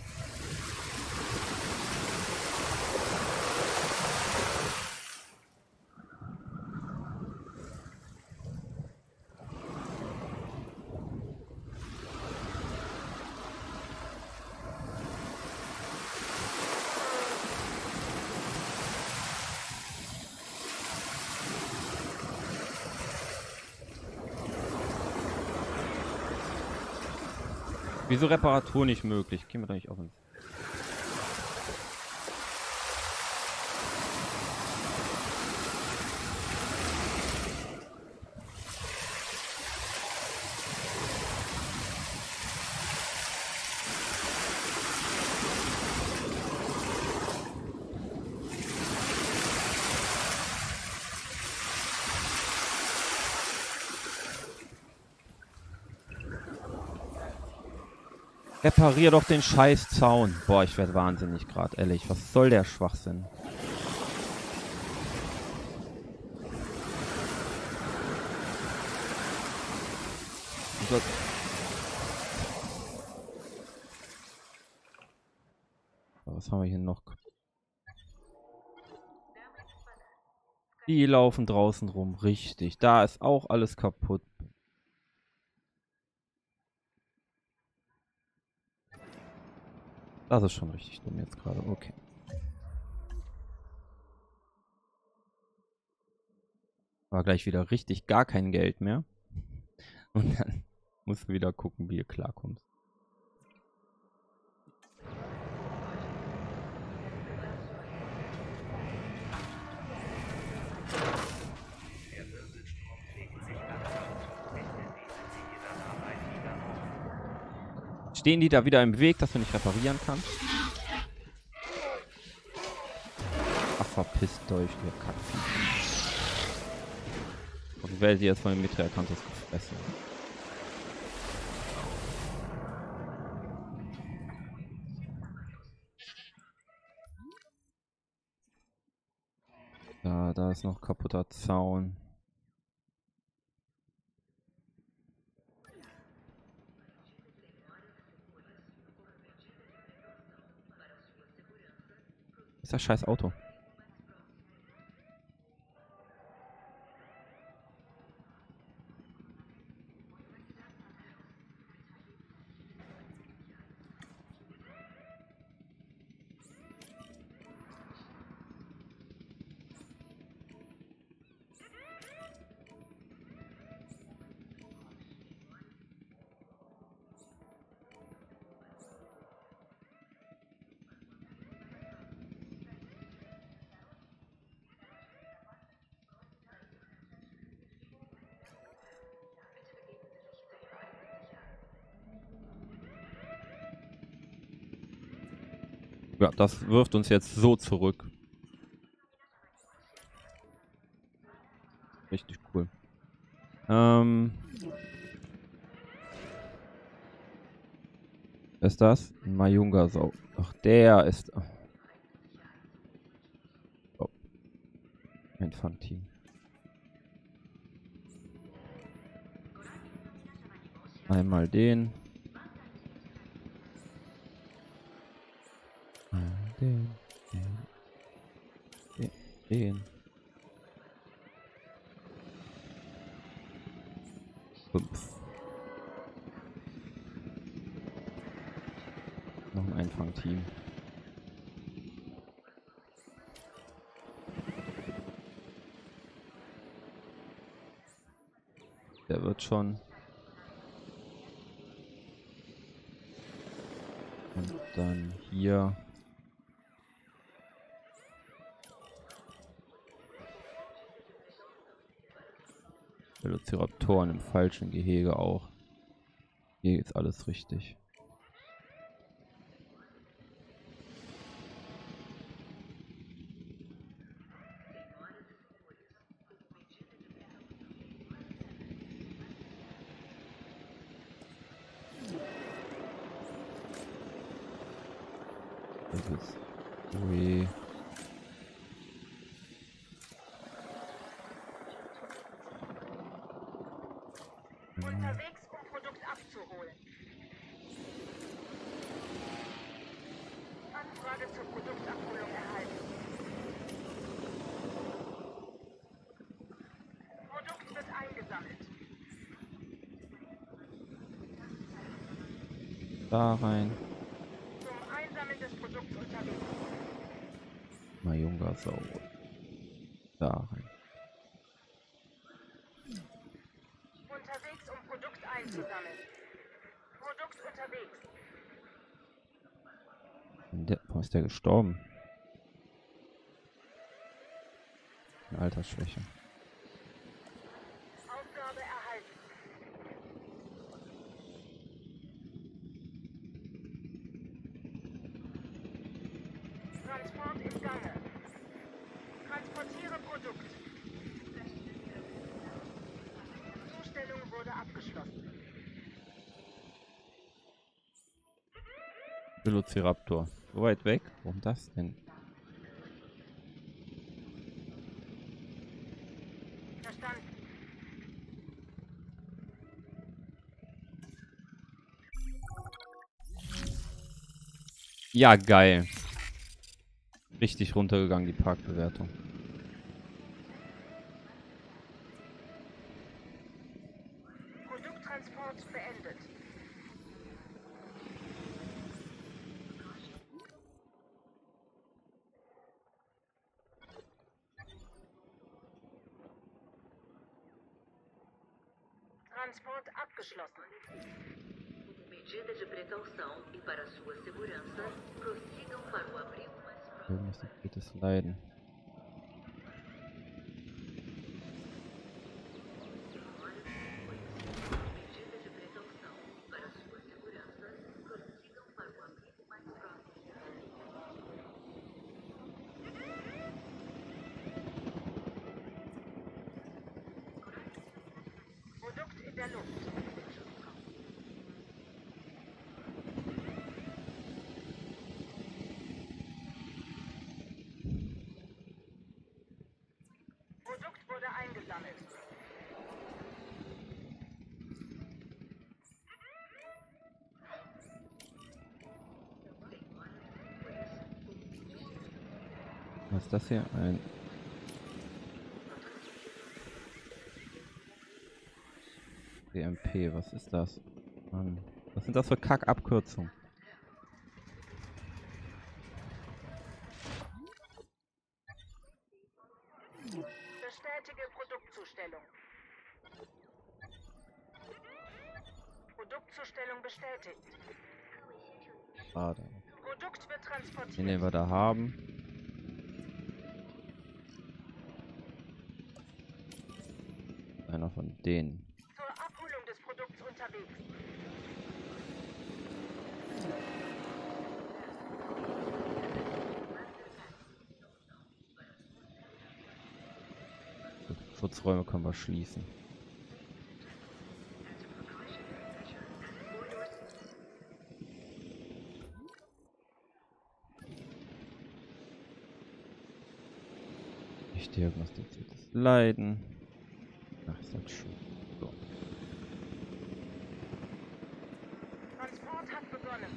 Wieso Reparatur nicht möglich? Gehen wir da nicht auf uns. Reparier doch den scheiß Zaun. Boah, ich werde wahnsinnig gerade, ehrlich. Was soll der Schwachsinn? Was haben wir hier noch? Die laufen draußen rum. Richtig. Da ist auch alles kaputt. Das ist schon richtig dumm jetzt gerade. Okay. War gleich wieder richtig gar kein Geld mehr. Und dann musst du wieder gucken, wie du klarkommst. Stehen die da wieder im Weg, dass du nicht reparieren kannst? Ach, verpisst euch, ihr Kackvieh. Und wer sie jetzt von dem Mitreakantus gefressen. Da, da ist noch kaputter Zaun. Ist das scheiß Auto. Ja, das wirft uns jetzt so zurück. Richtig cool. Ähm. Ist das? Ein Mayunga-Sau. Ach, der ist... Oh. Ein Fangteam. Einmal den. Den. Den. Den. Den. Fünf. Noch ein Einfangteam. Der wird schon. Und dann hier. Velociraptoren im falschen Gehege auch. Hier ist alles richtig. Das ist... Ui. Unterwegs, um Produkt abzuholen. Anfrage zur Produktabholung erhalten. Produkt wird eingesammelt. Da rein. Zum Einsammeln des Produkts unterwegs. Mayunga Sau. Da rein. Unterwegs, um Produkt einzusammeln. Produkt unterwegs. Der, warum ist der gestorben? Eine Altersschwäche. Aufgabe erhalten. Transport im Gange. Transportiere Produkt. Zustellung wurde abgeschlossen. Velociraptor. So weit weg? Warum das denn? Verstanden. Ja, geil. Richtig runtergegangen, die Parkbewertung. Produkttransport beendet. Transport abgeschlossen. Medida de precaução e para sua segurança, prossigam para o abrigo mais próximo. Irgendwas geht es leiden. Medida de precaução e para sua segurança, prossigam para o abrigo mais próximo. Produkt in der Luft. Produkt wurde eingesammelt. Was ist das hier? Ein D M P, was ist das? Mann, was sind das für Kackabkürzungen? Bestätige Produktzustellung. Produktzustellung bestätigt. Schade. Produkt wird transportiert. Den, den wir da haben. Einer von denen. Zur Abholung des Produkts unterwegs. Schutzräume können wir schließen. Nicht diagnostiziertes Leiden. Ach, ist das schon. So. Transport hat begonnen.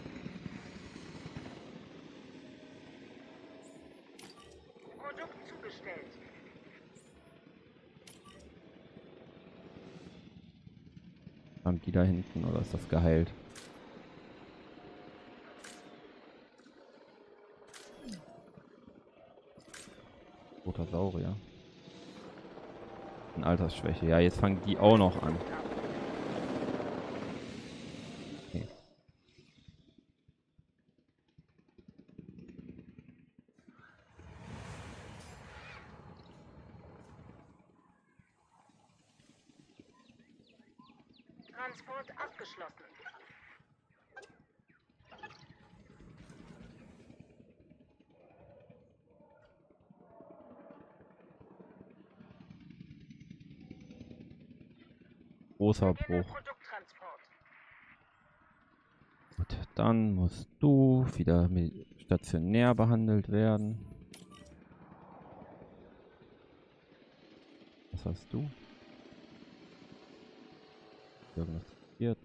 Produkt zugestellt. Haben die da hinten oder ist das geheilt? Roter Saurier. Eine Altersschwäche. Ja, jetzt fangen die auch noch an. Okay. Transport abgeschlossen. Großer Beginne Bruch. Produkttransport. Gut, dann musst du wieder stationär behandelt werden. Was hast du? Diagnostiziert.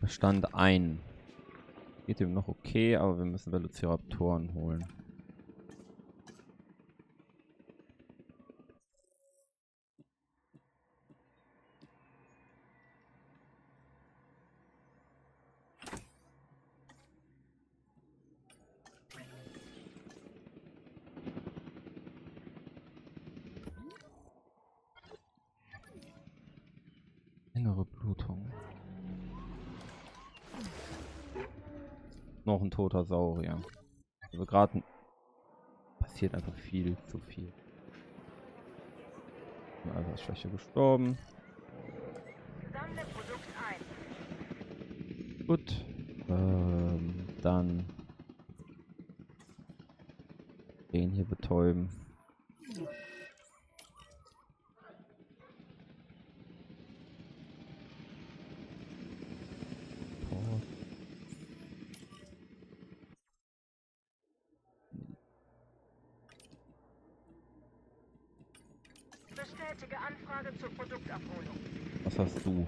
Bestand ein. Geht ihm noch okay, aber wir müssen Velociraptoren holen. Innere Blutung. Noch ein toter Saurier. Also gerade passiert einfach viel zu viel. Also ist Schwäche gestorben. Sammle Produkt ein. Gut. Ähm, dann den hier betäuben. Bestätige Anfrage zur Produktabholung. Was hast du?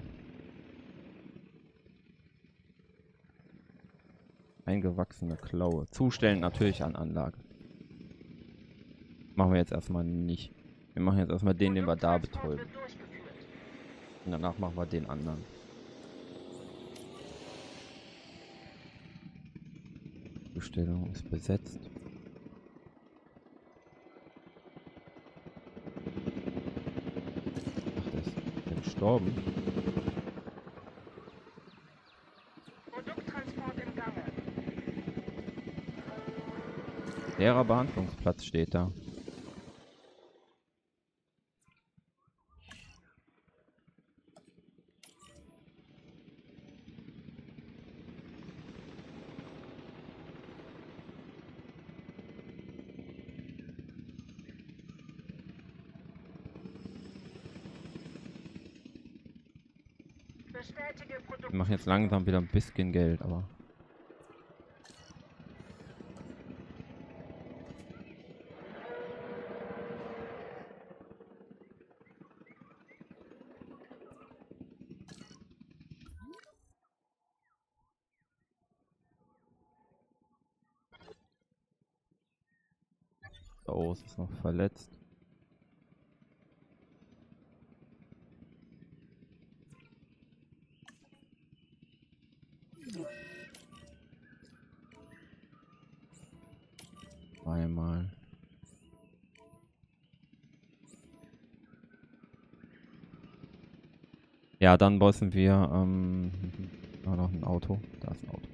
Eingewachsene Klaue. Zustellen natürlich an Anlage. Machen wir jetzt erstmal nicht. Wir machen jetzt erstmal den, den wir da Produkttransport betäuben. wird durchgeführt. Und danach machen wir den anderen. Bestellung ist besetzt. Ach, der ist, der ist gestorben. Produkttransport im Gange. Leerer Behandlungsplatz steht da. Bestätige Produkt. Wir machen jetzt langsam wieder ein bisschen Geld, aber oh, es ist noch verletzt. Einmal. Ja, dann müssen wir ähm, ah, noch ein Auto. Da ist ein Auto.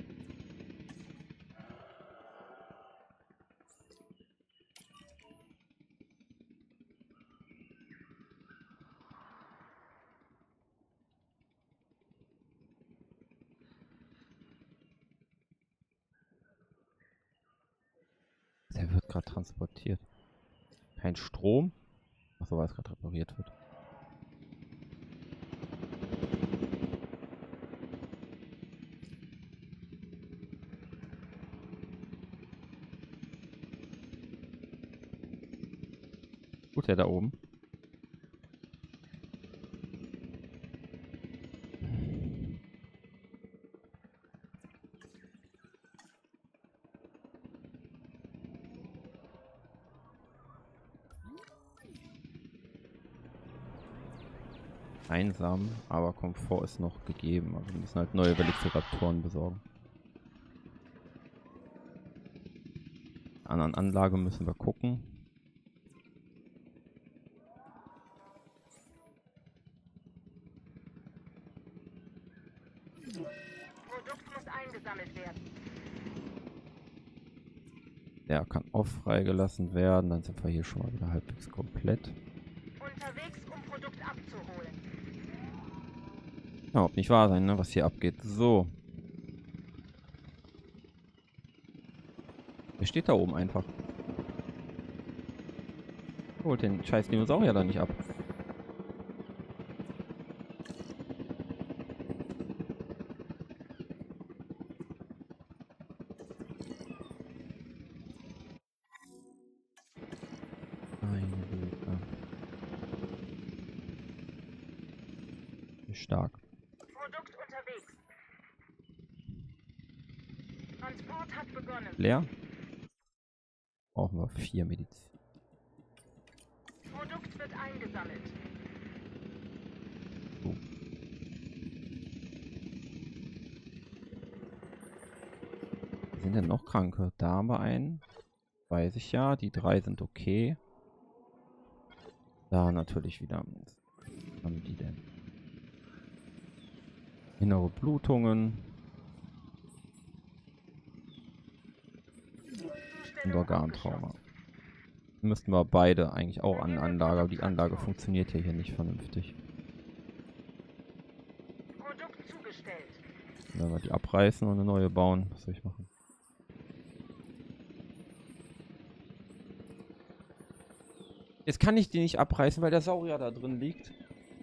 Der wird gerade transportiert. Kein Strom. Achso, weil es gerade repariert wird. Gut, der da oben. Einsam, aber Komfort ist noch gegeben. Aber wir müssen halt neue Velociraptoren besorgen. Anderen Anlage müssen wir gucken. Produkt muss eingesammelt werden. Der kann auch freigelassen werden. Dann sind wir hier schon mal wieder halbwegs komplett. Unterwegs, um Produkt abzuholen. Ja, ob nicht wahr sein, ne, was hier abgeht. So. Der steht da oben einfach. Holt den scheiß Dinosaurier da nicht ab. Meine Güte. Stark. Produkt unterwegs. Transport hat begonnen. Leer. Brauchen wir vier Medizin. Produkt wird eingesammelt. So. Sind denn noch Kranke? Da haben wir einen. Weiß ich ja. Die drei sind okay. Da natürlich wieder. Was haben die denn? Innere Blutungen. Und Organtrauma. Müssten wir beide eigentlich auch an Anlage. Aber die Anlage funktioniert ja hier nicht vernünftig. Produkt zugestellt. Wenn wir die abreißen und eine neue bauen, was soll ich machen? Jetzt kann ich die nicht abreißen, weil der Saurier da drin liegt.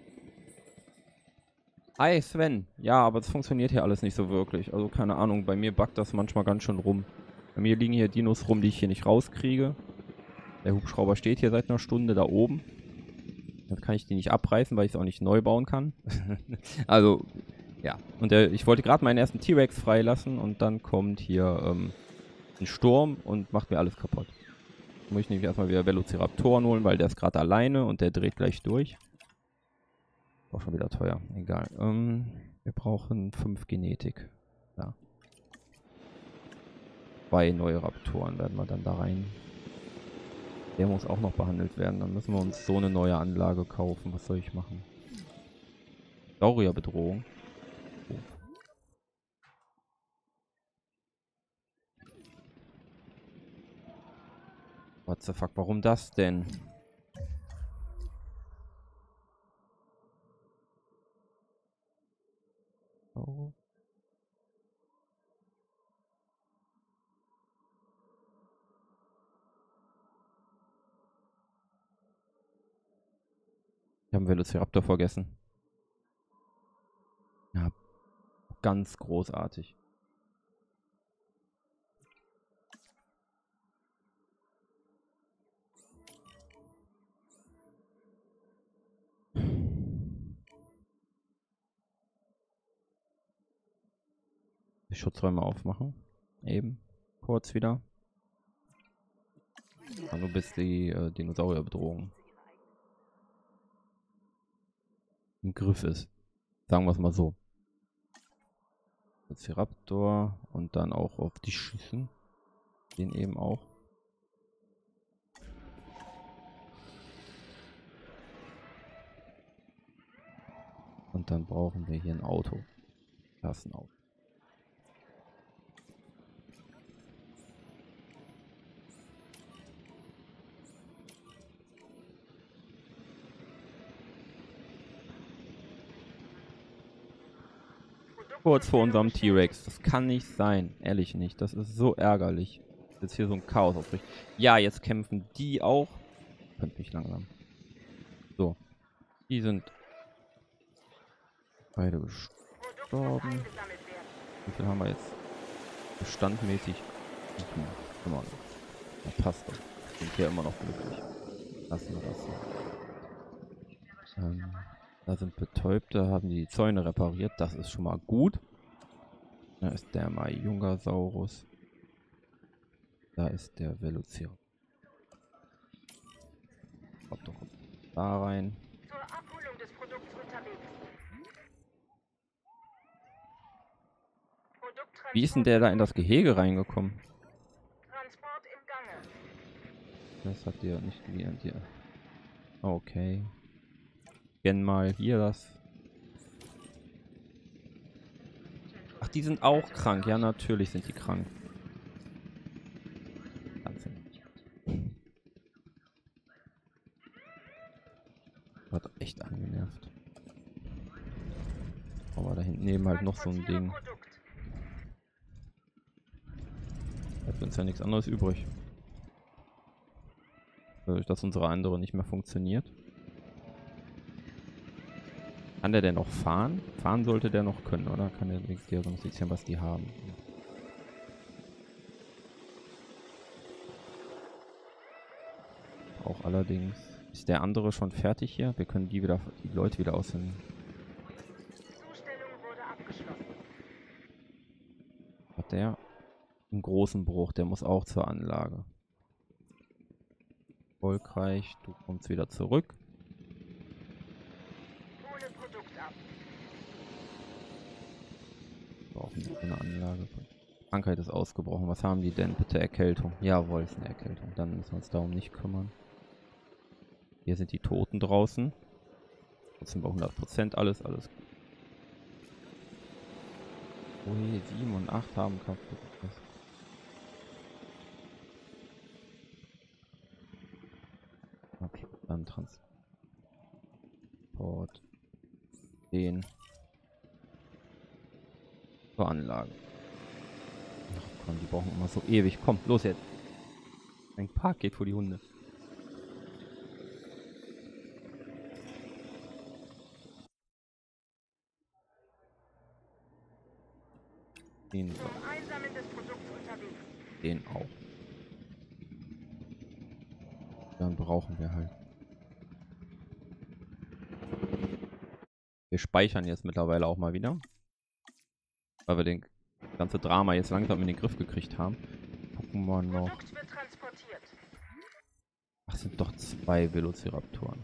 Hi Sven. Ja, aber es funktioniert hier alles nicht so wirklich. Also keine Ahnung, bei mir buggt das manchmal ganz schön rum. Bei mir liegen hier Dinos rum, die ich hier nicht rauskriege. Der Hubschrauber steht hier seit einer Stunde da oben. Jetzt kann ich die nicht abreißen, weil ich es auch nicht neu bauen kann. Also, ja. Und der, ich wollte gerade meinen ersten T-Rex freilassen und dann kommt hier ähm, ein Sturm und macht mir alles kaputt. Muss ich nämlich erstmal wieder Velociraptoren holen, weil der ist gerade alleine und der dreht gleich durch. Auch schon wieder teuer. Egal. Ähm, wir brauchen fünf Genetik. Ja. Zwei neue Raptoren werden wir dann da rein. Der muss auch noch behandelt werden. Dann müssen wir uns so eine neue Anlage kaufen. Was soll ich machen? Saurierbedrohung. Oh. What the fuck? Warum das denn? Oh. Ich habe einen Velociraptor vergessen. Ja, ganz großartig. Die Schutzräume aufmachen. Eben. Kurz wieder. Ja, nur bis die äh, Dinosaurierbedrohung im Griff ist. Sagen wir es mal so. Velociraptor und dann auch auf die schießen. Den eben auch. Und dann brauchen wir hier ein Auto. Das ist ein Auto. Kurz vor unserem T-Rex. Das kann nicht sein. Ehrlich nicht. Das ist so ärgerlich. Jetzt hier so ein Chaos ausbricht. Ja, jetzt kämpfen die auch. Könnt mich langsam. So. Die sind beide gestorben. Wie viel haben wir jetzt? Bestandmäßig. Hm, immer noch. Das passt doch. Sind hier immer noch glücklich. Lassen wir das so. Ähm. Da sind Betäubte, haben die Zäune repariert. Das ist schon mal gut. Da ist der Majungasaurus. Da ist der Velociraptor. Kommt da rein. Zur Abholung des Produkts unterwegs. Wie ist denn der da in das Gehege reingekommen? Transport im Gange. Das hat dir nicht wie an dir. Okay. Scan mal hier das. Ach, die sind auch krank. Ja, natürlich sind die krank. Hat echt angenervt. Aber da hinten neben halt noch so ein Ding. Hat uns ja nichts anderes übrig. Dadurch, dass unsere andere nicht mehr funktioniert. Kann der denn noch fahren? Fahren sollte der noch können, oder? Kann der diagnostizieren, was die haben? Auch allerdings. Ist der andere schon fertig hier? Wir können die wieder, die Leute wieder aus den... Zustellung wurde abgeschlossen. Hat der? Einen großen Bruch, der muss auch zur Anlage. Erfolgreich, du kommst wieder zurück. Hole Produkt ab. Brauchen wir eine Anlage. Krankheit ist ausgebrochen. Was haben die denn? Bitte Erkältung. Jawohl, ist eine Erkältung. Dann müssen wir uns darum nicht kümmern. Hier sind die Toten draußen. Trotzdem bei hundert Prozent alles, alles gut. Ui, sieben und acht haben kaputt. Okay, dann Transport. Den. Zur Anlage. Ach komm, die brauchen immer so ewig. Komm, los jetzt. Ein Park geht vor die Hunde. Den, Zum Einsammeln des Produkts unterwegs. den auch. Dann brauchen wir halt. Wir speichern jetzt mittlerweile auch mal wieder. Weil wir den ganze Drama jetzt langsam in den Griff gekriegt haben. Gucken wir noch. Produkt wird transportiert. Ach, sind doch zwei Velociraptoren.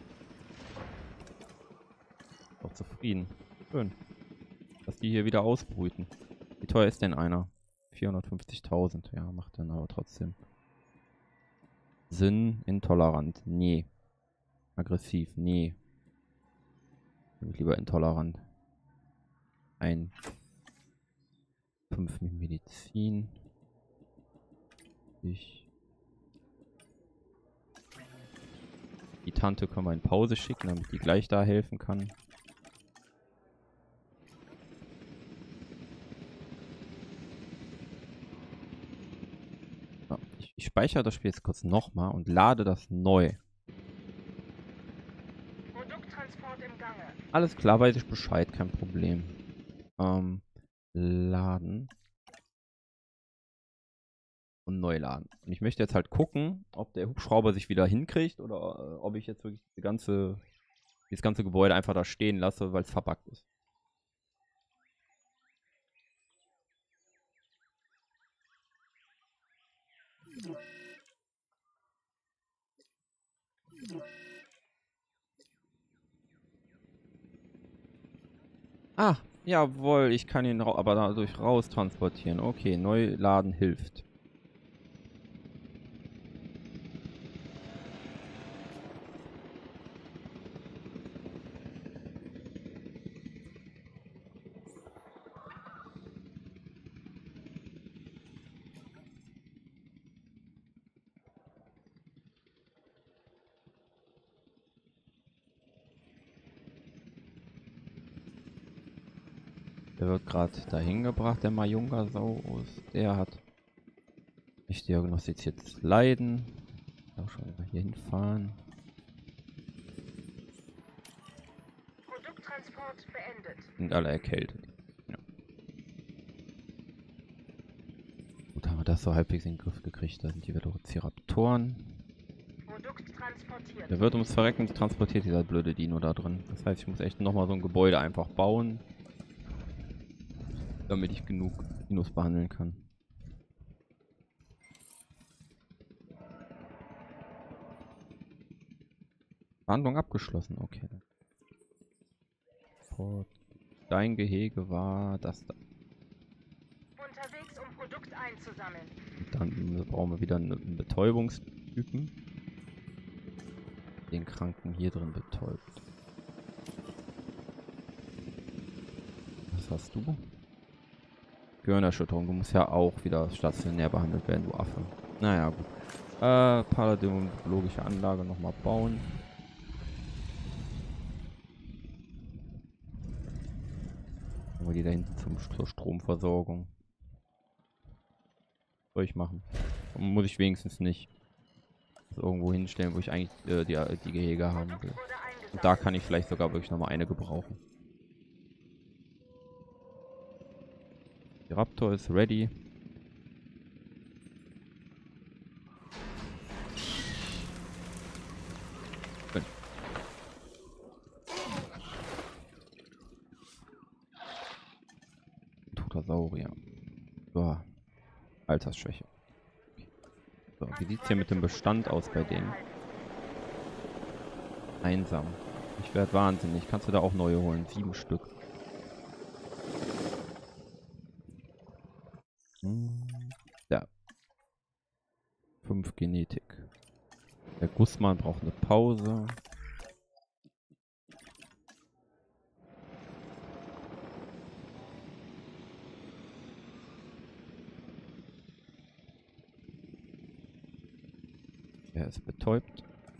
Doch zufrieden. Schön. Dass die hier wieder ausbrüten. Wie teuer ist denn einer? vierhundertfünfzigtausend. Ja, macht dann aber trotzdem Sinn. Intolerant. Nee. Aggressiv. Nee. Bin ich lieber intolerant. Ein fünf Medizin. Ich. Die Tante können wir in Pause schicken, damit die gleich da helfen kann. So, ich, ich speichere das Spiel jetzt kurz nochmal und lade das neu. Produkttransport im Gange. Alles klar, weiß ich Bescheid, kein Problem. Ähm, laden. Und neu laden. Und ich möchte jetzt halt gucken, ob der Hubschrauber sich wieder hinkriegt oder äh, ob ich jetzt wirklich die ganze, das ganze Gebäude einfach da stehen lasse, weil es verbuggt ist. Ah, jawohl, ich kann ihn ra aber dadurch raus transportieren. Okay, neu laden hilft. Der wird gerade dahin gebracht, der Majungasaurus. Der hat nicht diagnostiziertes Leiden. Auch schon mal hier hinfahren. Produkttransport beendet. Sind alle erkältet. Ja. Gut, haben wir das so halbwegs in den Griff gekriegt. Da sind die Velociraptoren. Produkt transportiert. Der wird ums Verrecken transportiert, dieser blöde Dino da drin. Das heißt, ich muss echt nochmal so ein Gebäude einfach bauen, damit ich genug Dinos behandeln kann. Verhandlung abgeschlossen, okay. Dein Gehege war das da. Unterwegs, um Produkt einzusammeln. Und dann brauchen wir wieder einen Betäubungstypen. Den Kranken hier drin betäubt. Was hast du? Gehirnerschütterung. Du musst ja auch wieder stationär behandelt werden, du Affe. Naja, gut. Äh, paläontologische Anlage nochmal bauen. Machen wir die da hinten zum, zur Stromversorgung. Soll ich machen? Muss ich wenigstens nicht das irgendwo hinstellen, wo ich eigentlich äh, die, die Gehege haben will. Und da kann ich vielleicht sogar wirklich nochmal eine gebrauchen. Die Raptor ist ready. Toter Saurier. So. Altersschwäche. So, wie sieht es hier mit dem Bestand aus bei denen? Einsam. Ich werde wahnsinnig. Kannst du da auch neue holen? Sieben Stück. Hm. Ja. Fünf Genetik. Der Gussmann braucht eine Pause. Er ist betäubt.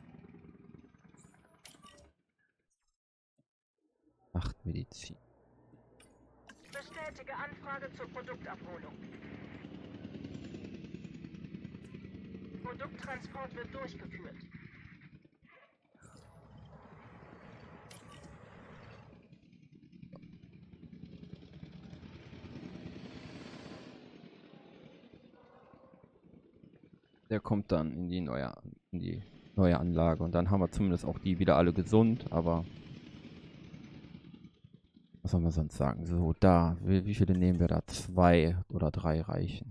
Acht Medizin. Bestätige Anfrage zur Produktabholung. Produkttransport wird durchgeführt. Der kommt dann in die neue, in die neue Anlage. Und dann haben wir zumindest auch die wieder alle gesund, aber was soll man sonst sagen? So, da, wie, wie viele nehmen wir da? Zwei oder drei reichen.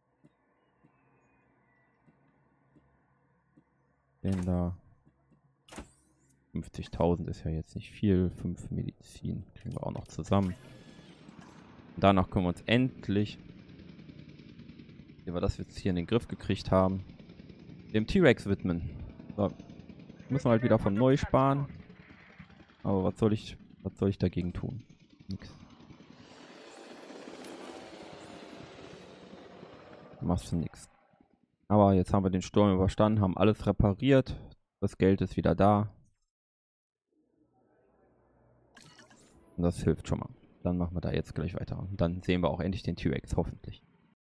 Den da. fünfzigtausend ist ja jetzt nicht viel. fünf Medizin kriegen wir auch noch zusammen. Und danach können wir uns endlich, wie wir das jetzt hier in den Griff gekriegt haben, dem T-Rex widmen. So. Müssen wir halt wieder von neu sparen. Aber was soll ich, was soll ich dagegen tun? Nix. Machst du nix. Aber jetzt haben wir den Sturm überstanden, haben alles repariert. Das Geld ist wieder da. Und das hilft schon mal. Dann machen wir da jetzt gleich weiter. Und dann sehen wir auch endlich den T-Rex, hoffentlich.